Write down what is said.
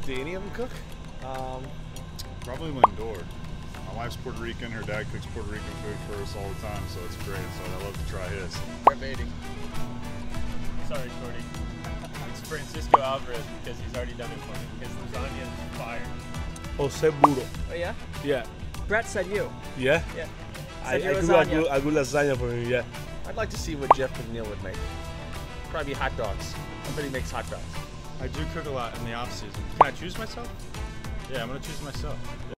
Do any of them cook? Probably Lindor. My wife's Puerto Rican. Her dad cooks Puerto Rican food for us all the time, so it's great. So I love to try his. Brett Beatty. Sorry, Cordy. It's Francisco Alvarez because he's already done it for me. His lasagna is fire. Jose Burro. Oh yeah? Yeah. Brett said you. Yeah? Yeah. I Said your do lasagna. a good lasagna for him, yeah. I'd like to see what Jeff McNeil would make. Probably hot dogs. I bet he makes hot dogs. I do cook a lot in the off season. Can I choose myself? Yeah, I'm gonna choose myself.